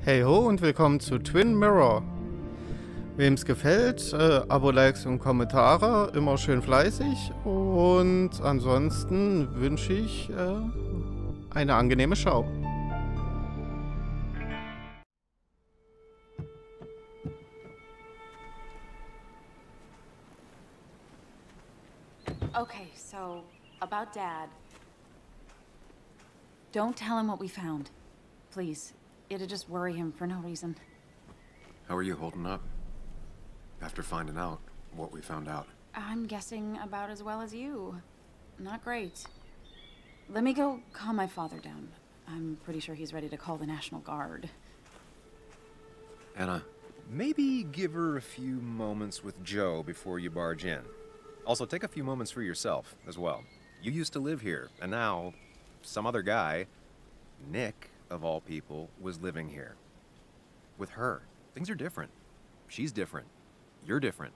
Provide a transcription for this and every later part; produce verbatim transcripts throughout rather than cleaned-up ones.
Hey ho und willkommen zu Twin Mirror. Wem's gefällt, äh, Abo, Likes und Kommentare, immer schön fleißig. Und ansonsten wünsche ich äh, eine angenehme Schau. Okay, so, about Dad. Don't tell him what we found. Please. It'd just worry him for no reason. How are you holding up? After finding out what we found out. I'm guessing about as well as you. Not great. Let me go calm my father down. I'm pretty sure he's ready to call the National Guard. Anna, maybe give her a few moments with Joe before you barge in. Also, take a few moments for yourself as well. You used to live here, and now some other guy, Nick, of all people, was living here. With her. Things are different. She's different. You're different.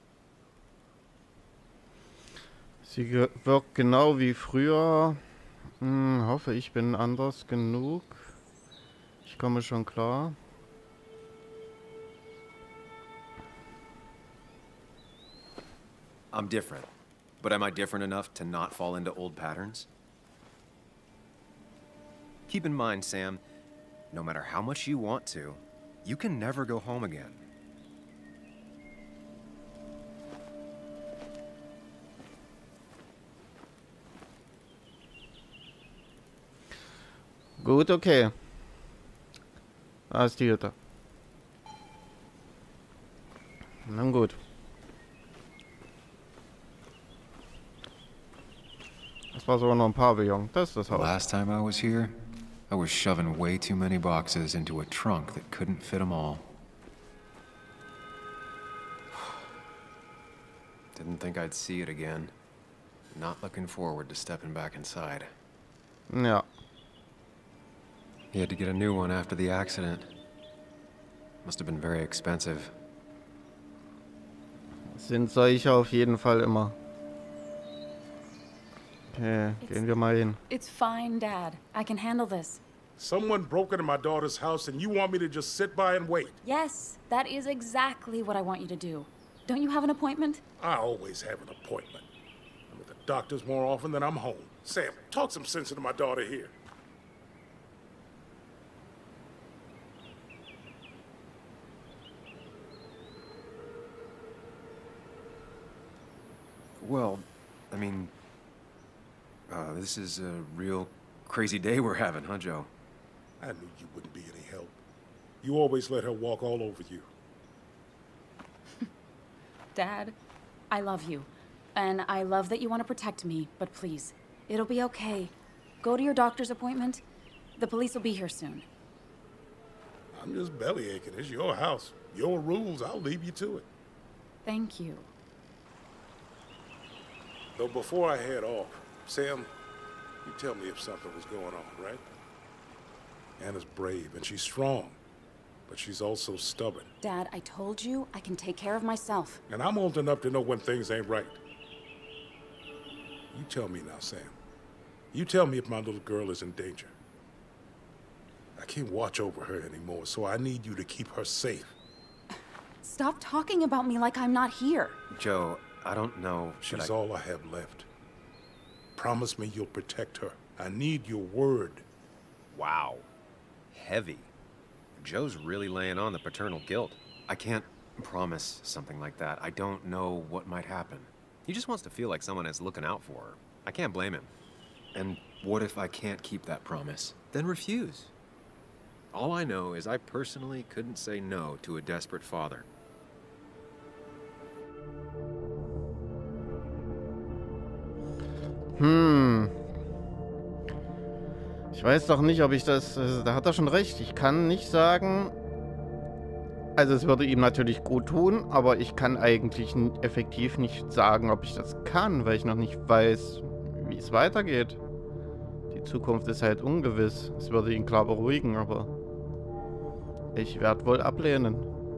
Sie ge wirkt genau wie früher. Hm, hoffe, ich bin anders genug. Ich komme schon klar. I'm different. But am I different enough to not fall into old patterns? Keep in mind, Sam, no matter how much you want to, you can never go home again. Gut, okay. Da ist die Hütte. Na gut. Das war sogar noch ein Pavillon. Das ist das Haus. Last time I was here, I was shoving way too many boxes into a trunk that couldn't fit them all. Didn't think I'd see it again. Not looking forward to stepping back inside. Ja. He had to get a new one after the accident. Must have been very expensive. Sind solche auf jeden Fall immer. Okay, gehen wir mal hin. It's fine, Dad. I can handle this. Someone broke into my daughter's house and you want me to just sit by and wait? Yes, that is exactly what I want you to do. Don't you have an appointment? I always have an appointment. I'm at the doctor's more often than I'm home. Sam, talk some sense into my daughter here. Well, I mean, uh, this is a real crazy day we're having, huh, Joe? I knew you wouldn't be any help. You always let her walk all over you. Dad, I love you. And I love that you want to protect me, but please, it'll be okay. Go to your doctor's appointment. The police will be here soon. I'm just belly aching. It's your house. Your rules, I'll leave you to it. Thank you. Though before I head off, Sam, you tell me if something was going on, right? Anna's brave and she's strong, but she's also stubborn. Dad, I told you I can take care of myself. And I'm old enough to know when things ain't right. You tell me now, Sam. You tell me if my little girl is in danger. I can't watch over her anymore, so I need you to keep her safe. Stop talking about me like I'm not here. Joe, I don't know. Should She's I... all I have left. Promise me you'll protect her. I need your word. Wow. Heavy. Joe's really laying on the paternal guilt. I can't promise something like that. I don't know what might happen. He just wants to feel like someone is looking out for her. I can't blame him. And what if I can't keep that promise? Then refuse. All I know is I personally couldn't say no to a desperate father. Hm. Ich weiß doch nicht, ob ich das... Äh, da hat er schon recht. Ich kann nicht sagen... Also es würde ihm natürlich gut tun, aber ich kann eigentlich effektiv nicht sagen, ob ich das kann, weil ich noch nicht weiß, wie es weitergeht. Die Zukunft ist halt ungewiss. Es würde ihn klar beruhigen, aber... Ich werde wohl ablehnen.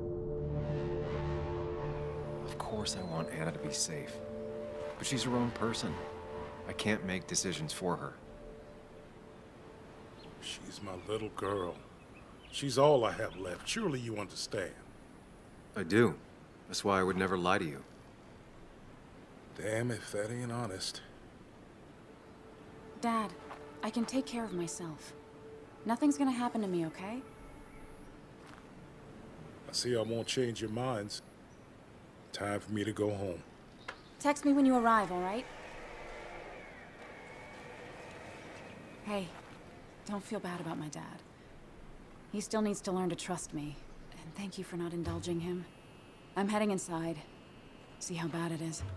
Of course I want Anna to be safe. But she's her own person. I can't make decisions for her. She's my little girl. She's all I have left. Surely you understand. I do. That's why I would never lie to you. Damn if that ain't honest. Dad, I can take care of myself. Nothing's gonna happen to me, okay? I see I won't change your minds. Time for me to go home. Text me when you arrive, all right? Hey, don't feel bad about my dad. He still needs to learn to trust me. And thank you for not indulging him. I'm heading inside. See how bad it is.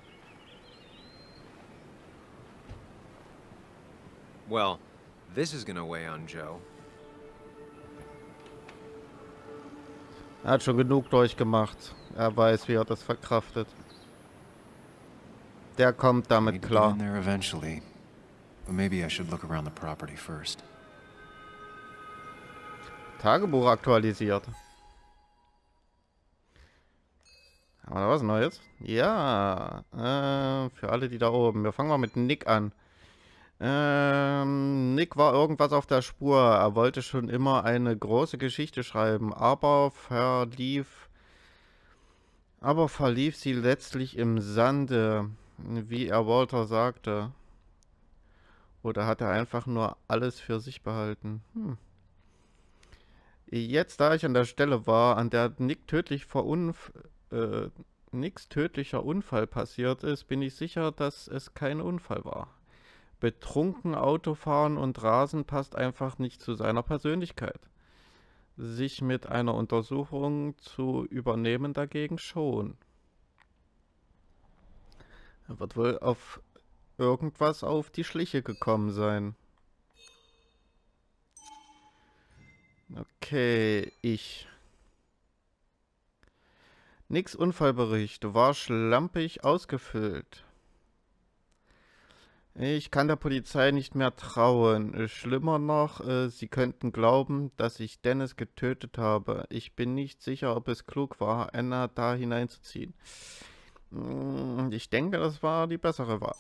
Well, this is gonna weigh on Joe. Er hat schon genug durchgemacht. Er weiß, wie er das verkraftet. Der kommt damit klar. In there eventually, but maybe I should look around the property first. Tagebuch aktualisiert. Haben wir da was Neues? Ja, äh, für alle, die da oben. Wir fangen mal mit Nick an. Ähm, Nick war irgendwas auf der Spur. Er wollte schon immer eine große Geschichte schreiben, aber verlief, aber verlief sie letztlich im Sande, wie er Walter sagte. Oder hat er einfach nur alles für sich behalten? Hm. Jetzt, da ich an der Stelle war, an der Nick tödlich verunf äh, Nicks tödlicher Unfall passiert ist, bin ich sicher, dass es kein Unfall war. Betrunken Autofahren und Rasen passt einfach nicht zu seiner Persönlichkeit. Sich mit einer Untersuchung zu übernehmen dagegen schon. Er wird wohl auf irgendwas auf die Schliche gekommen sein. Okay, ich. Nicks Unfallbericht war schlampig ausgefüllt. Ich kann der Polizei nicht mehr trauen. Schlimmer noch, äh, sie könnten glauben, dass ich Dennis getötet habe. Ich bin nicht sicher, ob es klug war, Anna da hineinzuziehen. Ich denke, das war die bessere Wahl.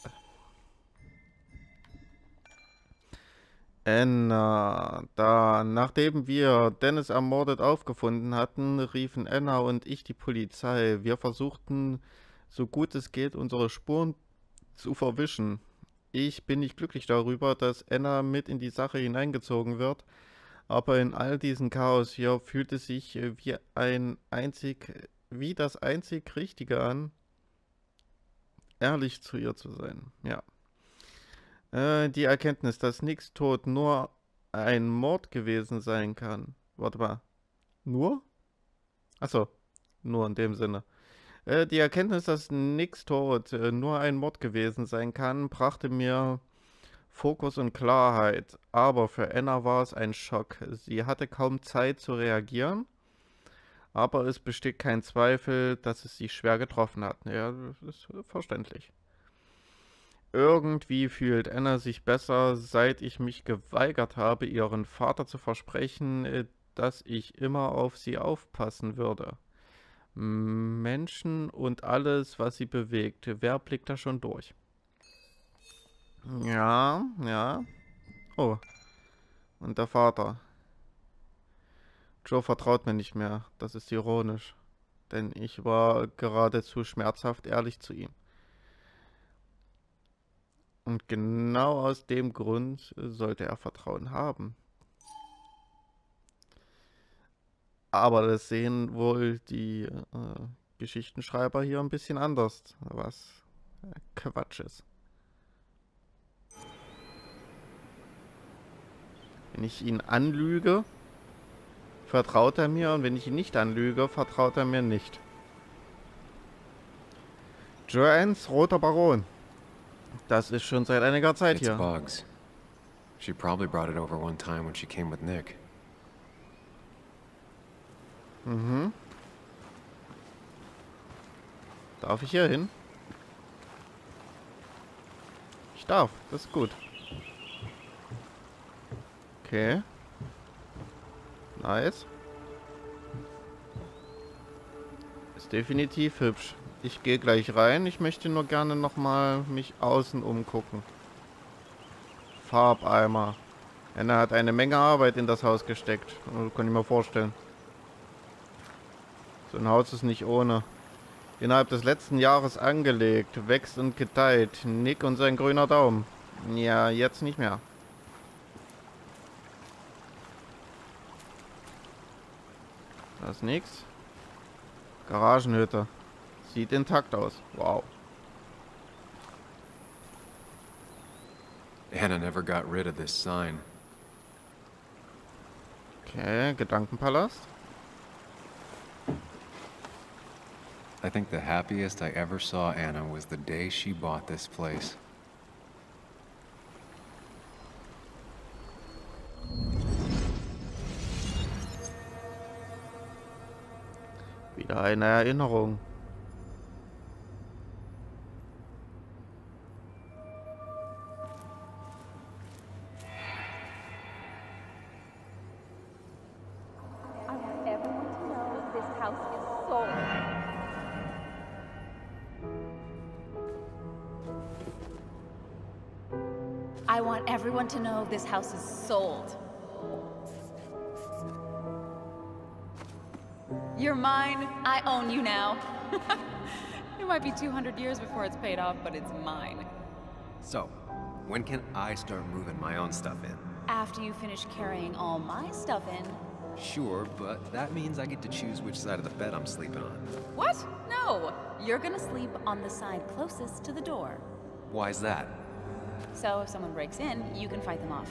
Anna, da, nachdem wir Dennis ermordet aufgefunden hatten, riefen Anna und ich die Polizei. Wir versuchten, so gut es geht, unsere Spuren zu verwischen. Ich bin nicht glücklich darüber, dass Anna mit in die Sache hineingezogen wird, aber in all diesem Chaos hier fühlt es sich wie ein einzig, wie das einzig Richtige an, ehrlich zu ihr zu sein. Ja. Äh, die Erkenntnis, dass Nicks Tod nur ein Mord gewesen sein kann. Warte mal. Nur? Achso, nur in dem Sinne. Die Erkenntnis, dass Nicks Tod äh, nur ein Mord gewesen sein kann, brachte mir Fokus und Klarheit. Aber für Anna war es ein Schock. Sie hatte kaum Zeit zu reagieren, aber es besteht kein Zweifel, dass es sie schwer getroffen hat. Ja, das ist verständlich. Irgendwie fühlt Anna sich besser, seit ich mich geweigert habe, ihren Vater zu versprechen, äh, dass ich immer auf sie aufpassen würde. Menschen und alles, was sie bewegt. Wer blickt da schon durch? Ja, ja. Oh. Und der Vater. Joe vertraut mir nicht mehr. Das ist ironisch. Denn ich war geradezu schmerzhaft ehrlich zu ihm. Und genau aus dem Grund sollte er Vertrauen haben. Aber das sehen wohl die äh, Geschichtenschreiber hier ein bisschen anders, was äh, Quatsch ist. Wenn ich ihn anlüge, vertraut er mir, und wenn ich ihn nicht anlüge, vertraut er mir nicht. Joannes Roter Baron. Das ist schon seit einiger Zeit It's hier. Bugs. She probably brought it over one time when she came with Nick. Mhm. Darf ich hier hin? Ich darf, das ist gut. Okay. Nice. Ist definitiv hübsch. Ich gehe gleich rein. Ich möchte nur gerne nochmal mich außen umgucken. Farbeimer. Anna hat eine Menge Arbeit in das Haus gesteckt. Kann ich mir vorstellen. So ein Haus ist nicht ohne. Innerhalb des letzten Jahres angelegt, wächst und gedeiht. Nick und sein grüner Daumen. Ja, jetzt nicht mehr. Da ist nichts. Garagenhütte. Sieht intakt aus. Wow. Anna never got rid of this sign. Okay, Gedankenpalast. I think the happiest I ever saw Anna was the day she bought this place. Wieder eine Erinnerung. I want everyone to know this house is sold. You're mine. I own you now. It might be two hundred years before it's paid off, but it's mine. So, when can I start moving my own stuff in? After you finish carrying all my stuff in. Sure, but that means I get to choose which side of the bed I'm sleeping on. What? No. You're gonna sleep on the side closest to the door. Why's that? So if someone breaks in, you can fight them off.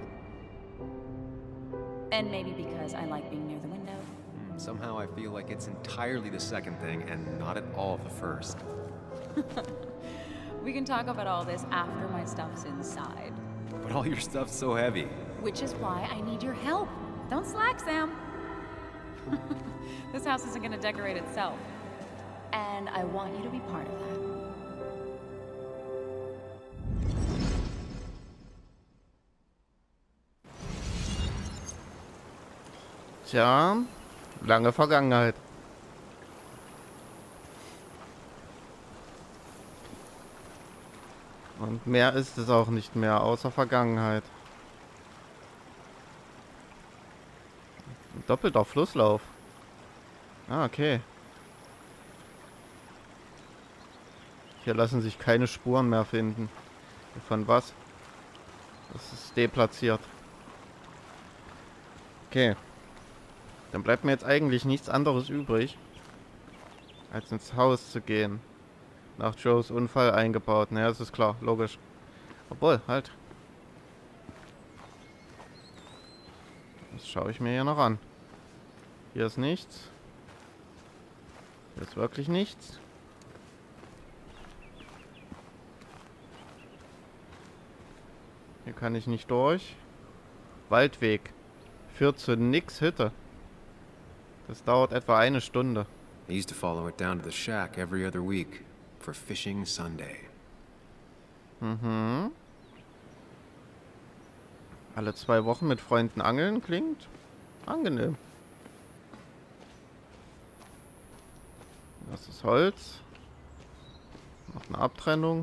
And maybe because I like being near the window. Somehow I feel like it's entirely the second thing and not at all the first. We can talk about all this after my stuff's inside. But all your stuff's so heavy. Which is why I need your help. Don't slack, Sam. This house isn't gonna decorate itself. And I want you to be part of that. Tja, lange Vergangenheit. Und mehr ist es auch nicht mehr, außer Vergangenheit. Ein doppelter Flusslauf. Ah, okay. Hier lassen sich keine Spuren mehr finden. Von was? Das ist deplatziert. Okay. Dann bleibt mir jetzt eigentlich nichts anderes übrig, als ins Haus zu gehen. Nach Joes Unfall eingebaut. Naja, das ist klar, logisch. Obwohl, halt. Das schaue ich mir hier noch an. Hier ist nichts. Hier ist wirklich nichts. Hier kann ich nicht durch. Waldweg. Führt zu Nicks Hütte. Das dauert etwa eine Stunde. I used to follow it down to the shack every other week for Fishing Sunday. Mhm. Alle zwei Wochen mit Freunden angeln klingt angenehm. Das ist Holz. Noch eine Abtrennung.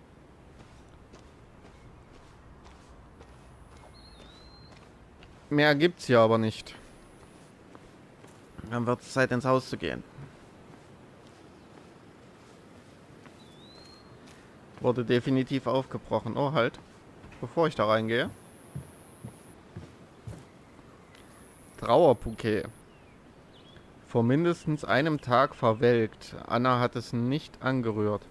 Mehr gibt's hier aber nicht. Dann wird es Zeit, ins Haus zu gehen. Wurde definitiv aufgebrochen. Oh, halt. Bevor ich da reingehe. Trauerbouquet. Vor mindestens einem Tag verwelkt. Anna hat es nicht angerührt.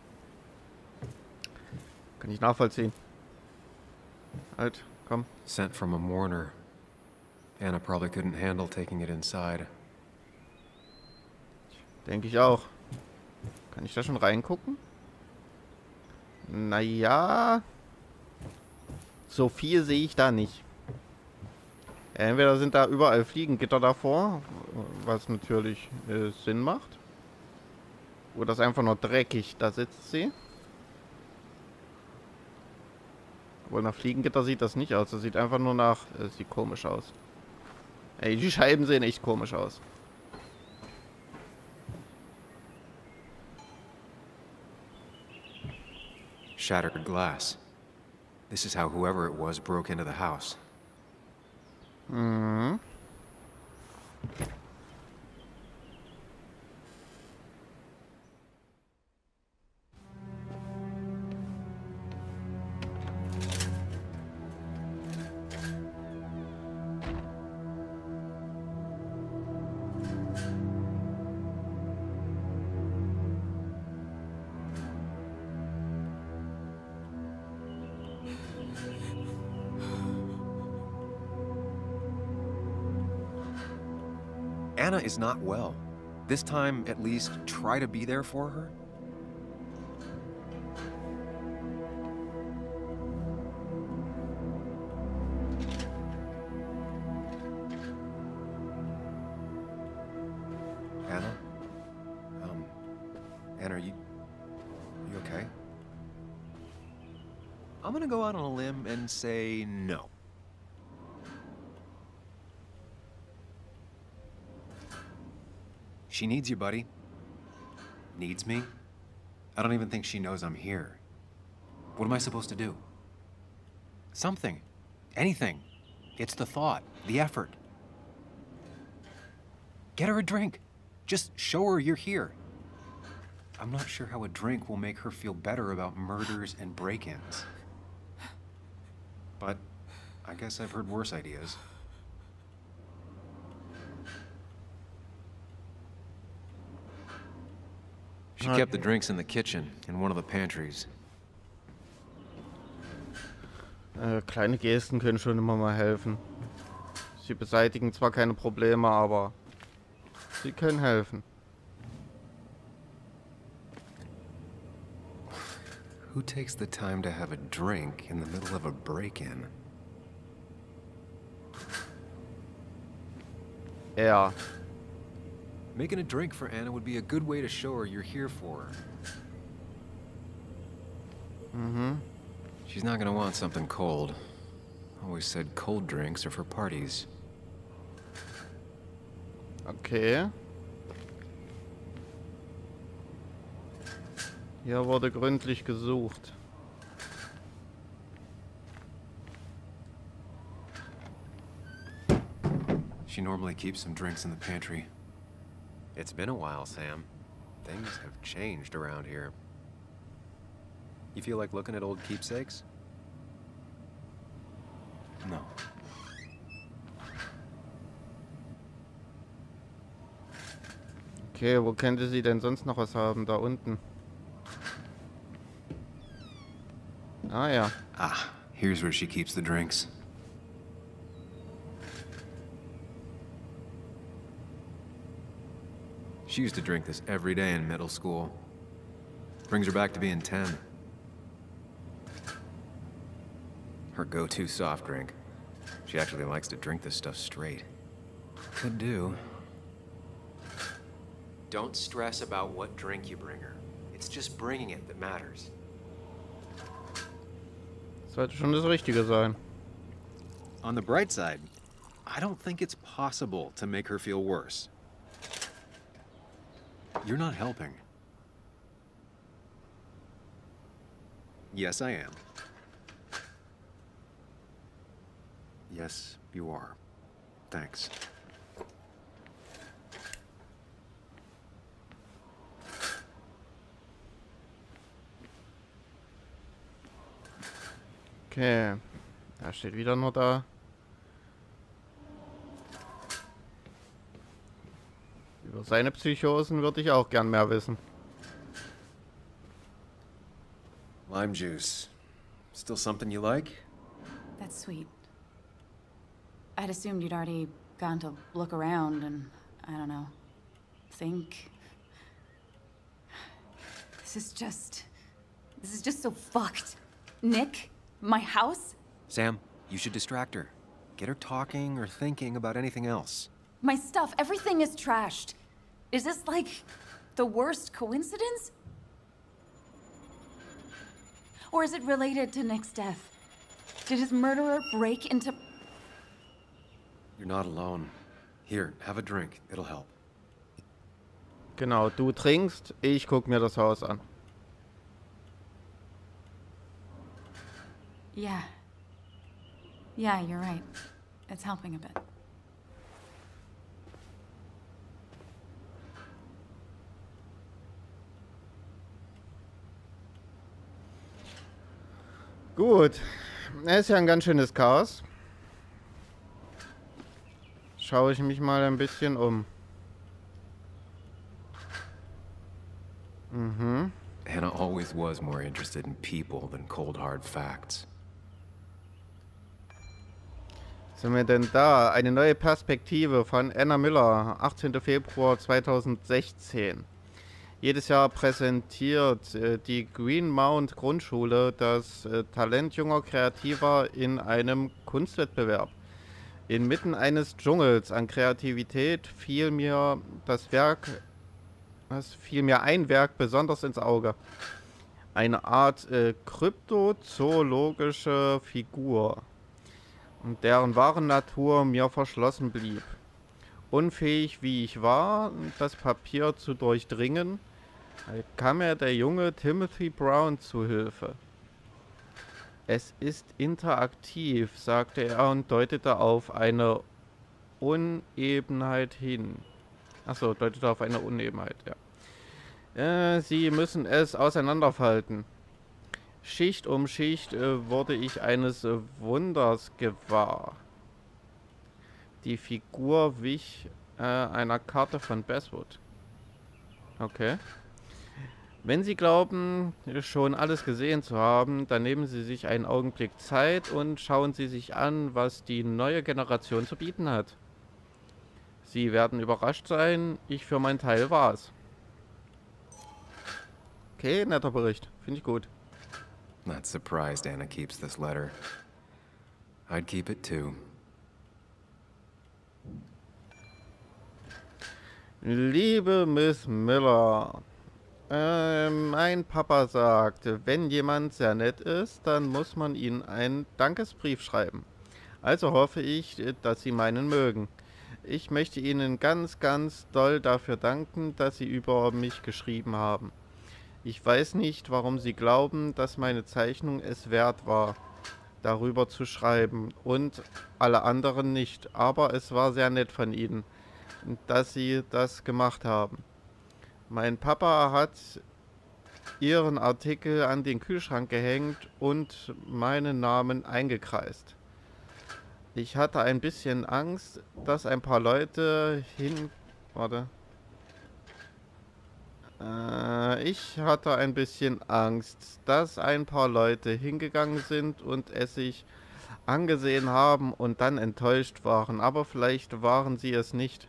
Kann ich nachvollziehen. Halt, komm. Sent from a mourner. Anna probably couldn't handle taking it inside. Denke ich auch. Kann ich da schon reingucken? Naja. So viel sehe ich da nicht. Entweder sind da überall Fliegengitter davor, was natürlich äh, Sinn macht. Oder ist einfach nur dreckig, da sitzt sie. Obwohl nach Fliegengitter sieht das nicht aus. Das sieht einfach nur nach... Es sieht komisch aus. Ey, die Scheiben sehen echt komisch aus. Shattered glass. This is how whoever it was broke into the house. Mhm. Anna is not well. This time, at least, try to be there for her. Anna? Um, Anna, are you... are you okay? I'm gonna go out on a limb and say no. She needs you, buddy. Needs me? I don't even think she knows I'm here. What am I supposed to do? Something. Anything. It's the thought, the effort. Get her a drink. Just show her you're here. I'm not sure how a drink will make her feel better about murders and break-ins. But I guess I've heard worse ideas. She kept the drinks in the kitchen, in one of the pantries. Äh, kleine Gesten können schon immer mal helfen. Sie beseitigen zwar keine Probleme, aber sie können helfen. Who takes the time to have a drink in the middle of a break-in? Er. Making a drink for Anna would be a good way to show her you're here for her. Mhm. She's not gonna want something cold. Always said cold drinks are for parties. Okay. Hier wurde gründlich gesucht. She normally keeps some drinks in the pantry. It's been a while, Sam. Things have changed around here. You feel like looking at old keepsakes? No. Okay, wo könnte sie denn sonst noch was haben? Da unten. Ah ja. Ah, here's where she keeps the drinks. She used to drink this every day in middle school. Brings her back to being ten. Her go-to soft drink. She actually likes to drink this stuff straight. Could do. Don't stress about what drink you bring her. It's just bringing it that matters. Sollte schon das Richtige sein. On the bright side, I don't think it's possible to make her feel worse. You're not helping. Yes, I am. Yes, you are. Thanks. Okay. Da steht wieder nur da. Über seine Psychosen würde ich auch gern mehr wissen. Lime juice. Still something you like? That's sweet. I'd assumed you'd already gone to look around and, I don't know, think. This is just... This is just so fucked. Nick? My house? Sam, you should distract her. Get her talking or thinking about anything else. My stuff, everything is trashed. Is this like the worst coincidence? Or is it related to Nick's death? Did his murderer break into... You're not alone. Here, have a drink. It'll help. Genau, du trinkst, ich guck mir das Haus an. Yeah. Yeah, you're right. It's helping a bit. Gut. Es ist ja ein ganz schönes Chaos. Schaue ich mich mal ein bisschen um. Mhm. Hannah always was more interested in people than cold hard facts. Was sind wir denn da? Eine neue Perspektive von Anna Miller, achtzehnter Februar zweitausendsechzehn. Jedes Jahr präsentiert äh, die Greenmount Grundschule das äh, Talent junger Kreativer in einem Kunstwettbewerb. Inmitten eines Dschungels an Kreativität fiel mir das Werk, was fiel mir ein Werk besonders ins Auge. Eine Art äh, kryptozoologische Figur, deren wahre Natur mir verschlossen blieb. Unfähig wie ich war, das Papier zu durchdringen, kam mir der junge Timothy Brown zu Hilfe. Es ist interaktiv, sagte er und deutete auf eine Unebenheit hin. Achso, deutete auf eine Unebenheit, ja. Äh, Sie müssen es auseinanderfalten. Schicht um Schicht äh, wurde ich eines äh, Wunders gewahr. Die Figur wich äh, einer Karte von Bestwood. Okay. Wenn Sie glauben, schon alles gesehen zu haben, dann nehmen Sie sich einen Augenblick Zeit und schauen Sie sich an, was die neue Generation zu bieten hat. Sie werden überrascht sein, ich für meinen Teil war's. Okay, netter Bericht. Finde ich gut. Not surprised Anna keeps this letter. I'd keep it too. Liebe Miss Miller, äh, mein Papa sagt, wenn jemand sehr nett ist, dann muss man ihnen einen Dankesbrief schreiben. Also hoffe ich, dass Sie meinen mögen. Ich möchte Ihnen ganz, ganz doll dafür danken, dass Sie über mich geschrieben haben. Ich weiß nicht, warum Sie glauben, dass meine Zeichnung es wert war, darüber zu schreiben und alle anderen nicht, aber es war sehr nett von Ihnen, dass Sie das gemacht haben. Mein Papa hat Ihren Artikel an den Kühlschrank gehängt und meinen Namen eingekreist. Ich hatte ein bisschen Angst, dass ein paar Leute hin... Warte. Äh, ich hatte ein bisschen Angst, dass ein paar Leute hingegangen sind und es sich angesehen haben und dann enttäuscht waren. Aber vielleicht waren sie es nicht.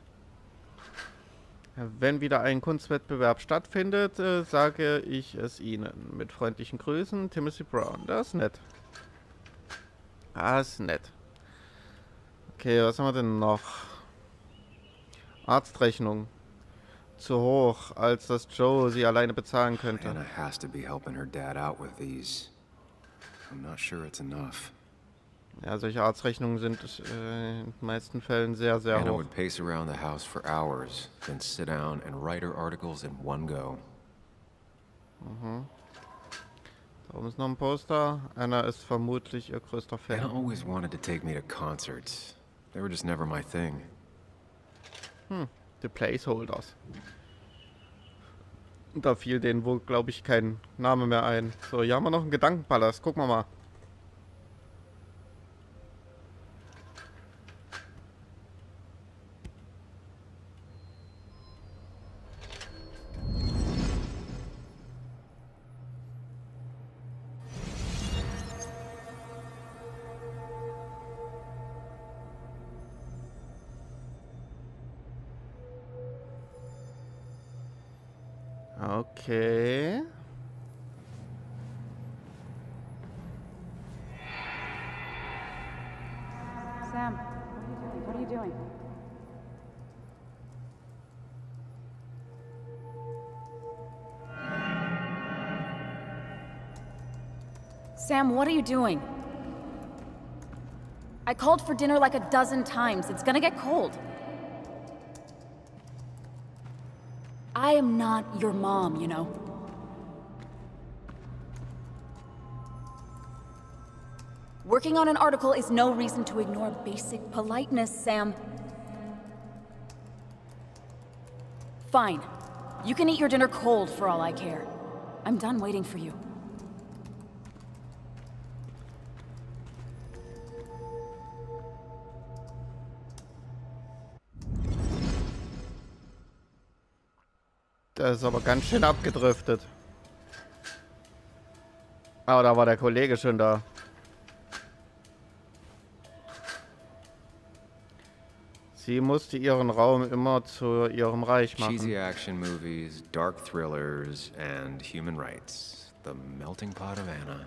Wenn wieder ein Kunstwettbewerb stattfindet, äh, sage ich es Ihnen. Mit freundlichen Grüßen, Timothy Brown. Das ist nett. Das ist nett. Okay, was haben wir denn noch? Arztrechnung. Zu hoch, als dass Joe sie alleine bezahlen könnte. Anna has to be helping her dad out with these. I'm not sure it's enough. Ja, solche Arztrechnungen sind äh, in den meisten Fällen sehr, sehr Anna hoch. would pace around the house for hours, then sit down and write her articles in one go. Mhm. Da oben ist noch ein Poster. Anna ist vermutlich ihr größter Fan. Anna always wanted to take me to concerts. They were just never my thing. Hm, the Placeholders. Und da fiel denen wohl, glaube ich, kein Name mehr ein. So, hier haben wir noch einen Gedankenpalast. Gucken wir mal. Okay. Sam, what are you doing? Sam, what are you doing? I called for dinner like a dozen times. It's gonna get cold. I am not your mom, you know. Working on an article is no reason to ignore basic politeness, Sam. Fine. You can eat your dinner cold for all I care. I'm done waiting for you. Der ist aber ganz schön abgedriftet. Aber da war der Kollege schon da. Sie musste ihren Raum immer zu ihrem Reich machen. Cheesy action movies, dark thrillers, and human rights. The melting pot of Anna.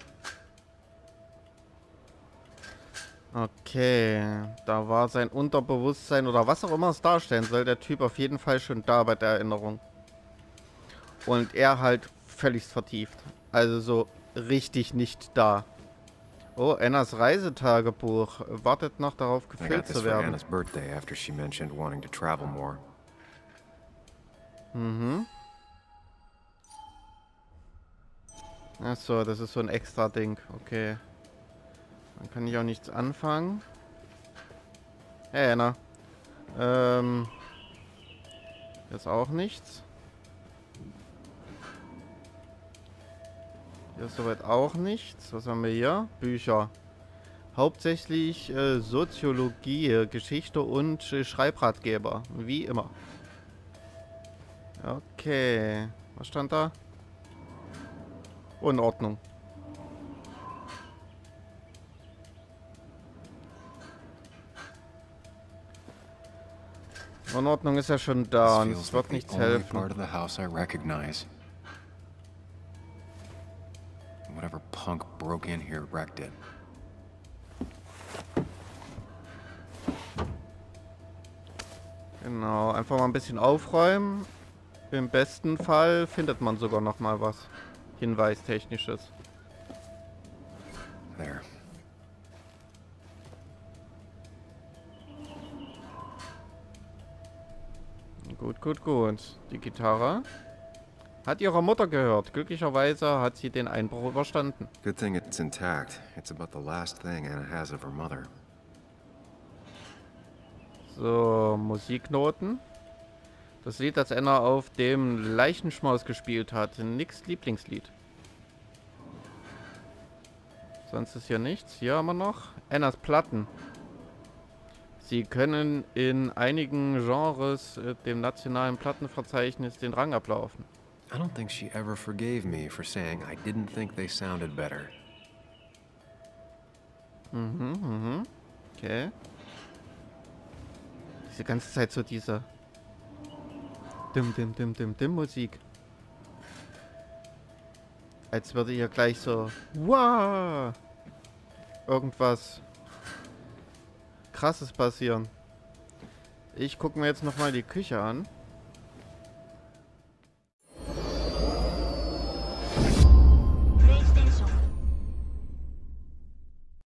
Okay, da war sein Unterbewusstsein oder was auch immer es darstellen soll, der Typ auf jeden Fall schon da bei der Erinnerung. Und er halt völlig vertieft. Also so richtig nicht da. Oh, Annas Reisetagebuch wartet noch darauf, I got gefüllt this zu for werden. Anna's birthday after she mentioned wanting to travel more. Mhm. Achso, das ist so ein extra Ding. Okay. Dann kann ich auch nichts anfangen. Hey, Anna. Ähm. Jetzt auch nichts. Hier ist soweit auch nichts. Was haben wir hier? Bücher. Hauptsächlich äh, Soziologie, Geschichte und äh, Schreibratgeber. Wie immer. Okay. Was stand da? In Ordnung. In Ordnung ist ja schon da und es wird nichts helfen. Whatever punk broke in here wrecked it. Genau, einfach mal ein bisschen aufräumen. Im besten Fall findet man sogar noch mal was Hinweistechnisches. There. Gut, gut, gut. Die Gitarre hat ihrer Mutter gehört. Glücklicherweise hat sie den Einbruch überstanden. Good thing it's intact. It's about the last thing Anna has of her mother. So, Musiknoten. Das Lied, das Anna auf dem Leichenschmaus gespielt hat. Nix Lieblingslied. Sonst ist hier nichts. Hier haben wir noch Annas Platten. Sie können in einigen Genres äh, dem nationalen Plattenverzeichnis den Rang ablaufen. I don't think she ever forgave me for saying I didn't think they sounded better. Mhm, mhm. Okay. Diese ganze Zeit so diese Dim, dim, dim, dim, dim Musik. Als würde hier gleich so wow, irgendwas Krasses passieren. Ich gucke mir jetzt nochmal die Küche an.